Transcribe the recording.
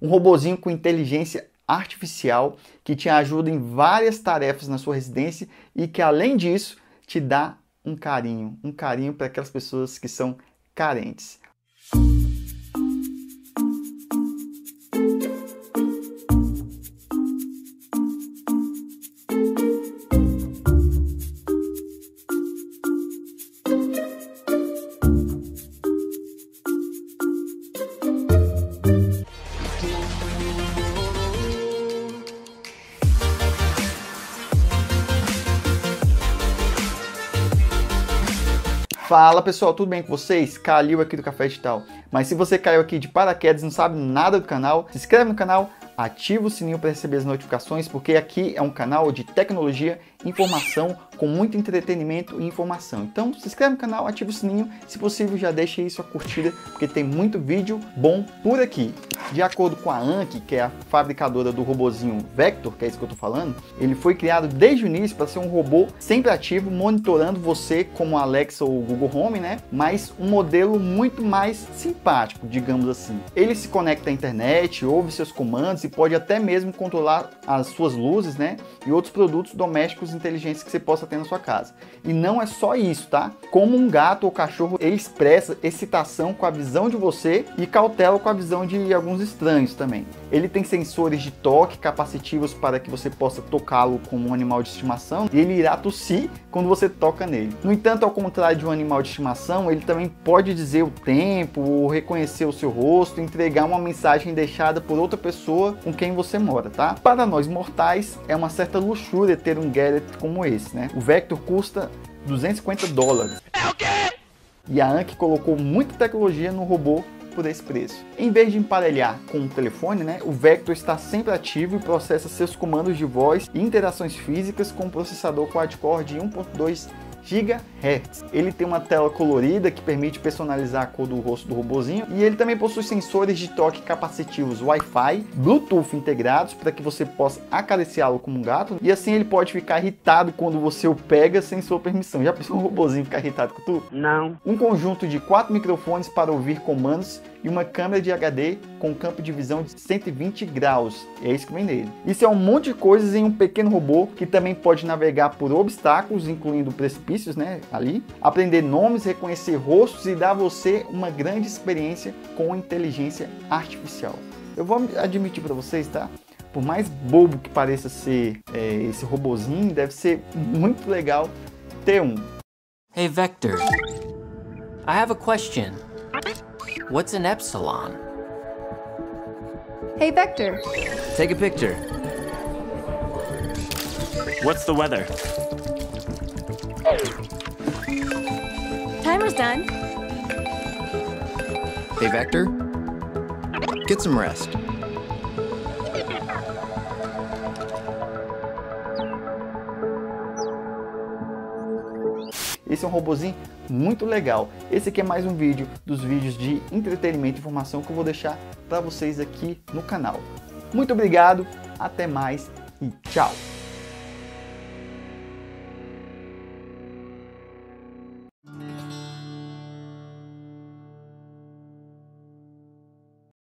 Um robozinho com inteligência artificial que te ajuda em várias tarefas na sua residência e que, além disso, te dá um carinho para aquelas pessoas que são carentes. Fala pessoal, tudo bem com vocês? Calil aqui do Café Digital. Mas se você caiu aqui de paraquedas e não sabe nada do canal, se inscreve no canal, ativa o sininho para receber as notificações, porque aqui é um canal de tecnologia, informação, com muito entretenimento e informação. Então se inscreve no canal, ativa o sininho, se possível já deixa aí sua curtida, porque tem muito vídeo bom por aqui. De acordo com a Anki, que é a fabricadora do robozinho Vector, que é isso que eu tô falando, ele foi criado desde o início para ser um robô sempre ativo, monitorando você como a Alexa ou o Google Home, né? Mas um modelo muito mais simpático, digamos assim. Ele se conecta à internet, ouve seus comandos e pode até mesmo controlar as suas luzes, né? E outros produtos domésticos inteligentes que você possa ter na sua casa. E não é só isso, tá? Como um gato ou cachorro, ele expressa excitação com a visão de você e cautela com a visão de alguns estranhos também. Ele tem sensores de toque capacitivos para que você possa tocá-lo como um animal de estimação e ele irá tossir quando você toca nele. No entanto, ao contrário de um animal de estimação, ele também pode dizer o tempo, ou reconhecer o seu rosto, entregar uma mensagem deixada por outra pessoa com quem você mora, tá? Para nós mortais, é uma certa luxúria ter um gadget como esse, né? O Vector custa $250. É o quê? E a Anki colocou muita tecnologia no robô por esse preço. Em vez de emparelhar com o telefone, né, o Vector está sempre ativo e processa seus comandos de voz e interações físicas com um processador quad-core de 1.2 GHz. Ele tem uma tela colorida que permite personalizar a cor do rosto do robozinho e ele também possui sensores de toque capacitivos Wi-Fi, Bluetooth integrados para que você possa acariciá-lo como um gato e assim ele pode ficar irritado quando você o pega sem sua permissão. Já pensou um robozinho ficar irritado com tu? Não. Um conjunto de 4 microfones para ouvir comandos e uma câmera de HD com campo de visão de 120 graus. É isso que vem nele. Isso é um monte de coisas em um pequeno robô que também pode navegar por obstáculos, incluindo precipícios, né, ali, aprender nomes, reconhecer rostos e dar a você uma grande experiência com inteligência artificial. Eu vou admitir para vocês, tá? Por mais bobo que pareça ser esse robozinho, deve ser muito legal ter um. Hey Vector, I have a question. What's an epsilon? Hey Vector. Take a picture. What's the weather? Timer's done. Hey Vector, get some rest. Esse é um robozinho muito legal. Esse aqui é mais um vídeo dos vídeos de entretenimento e informação que eu vou deixar para vocês aqui no canal. Muito obrigado, até mais e tchau!